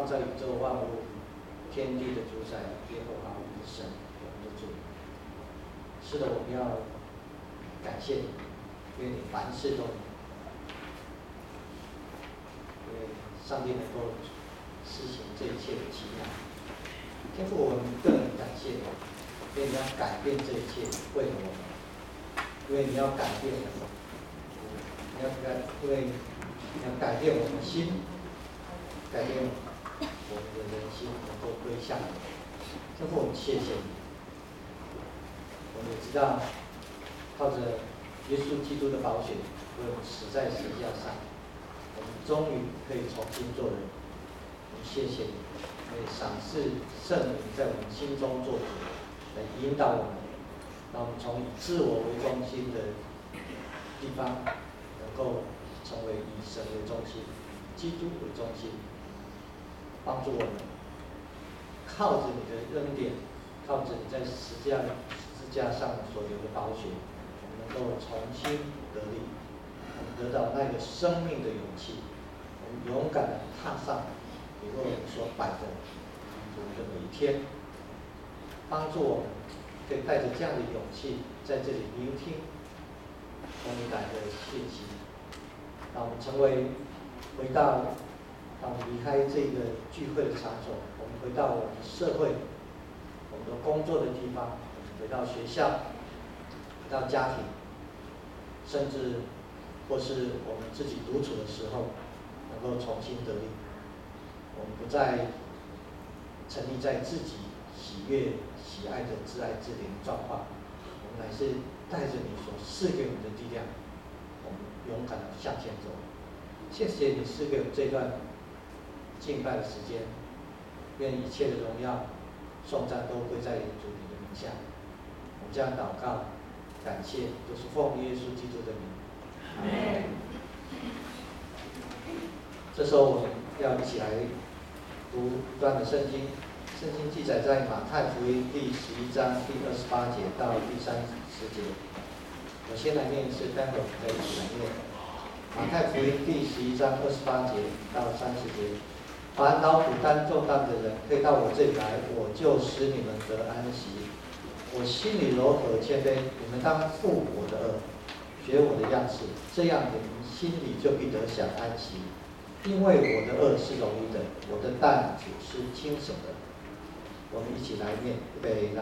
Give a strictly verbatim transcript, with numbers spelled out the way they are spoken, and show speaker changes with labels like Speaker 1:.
Speaker 1: 创造宇宙万物、天地的主宰耶和华我们的神，我们的主。是的，我们要感谢你，因为你凡事都能，因为上帝能够施行这一切的奇妙。天父，我们更感谢你，因为你要改变这一切，为了我们，因为你要改变我们，你要改，因为你要改变我们的心，改变我们的人心，能够归向你。天父，我们谢谢你。我们也知道，靠着耶稣基督的宝血，为我们死在十字架上，我们终于可以重新做人。我们谢谢你，为赏赐圣灵在我们心中做主，来引导我们，让我们从以自我为中心的地方，能够成为以神为中心、基督为中心，帮助我们靠着你的恩典，靠着你在十字架十字架上所流的宝血，我们能够重新得力，我们得到那个生命的勇气，我们勇敢的踏上你为我们所摆的我们的每一天，帮助我们可以带着这样的勇气，在这里聆听从你来的信息，让我们成为回到，让我们离开这个聚会的场所，我们回到我们的社会，我们的工作的地方，回到学校，回到家庭，甚至或是我们自己独处的时候，能够重新得力。我们不再沉溺在自己喜悦、喜爱的自爱自怜的状况，我们乃是带着你所赐给我们的力量，我们勇敢的向前走。谢谢你赐给我们这段敬拜的时间，愿一切的荣耀、颂赞都归在主你的名下。我们这样祷告，感谢，都是奉耶稣基督的名。阿们。这时候我们要一起来读一段的圣经，圣经记载在马太福音第十一章第二十八节到第三十节。我先来念一次，待会我们再一起来念。马太福音第十一章二十八节到三十节。凡劳苦担重担的人，可以到我这里来，我就使你们得安息。我心里柔和谦卑，你们当负我的恶，学我的样式，这样你们心里就必得享安息。因为我的恶是容易的，我的担子是轻省的。我们一起来念，预备。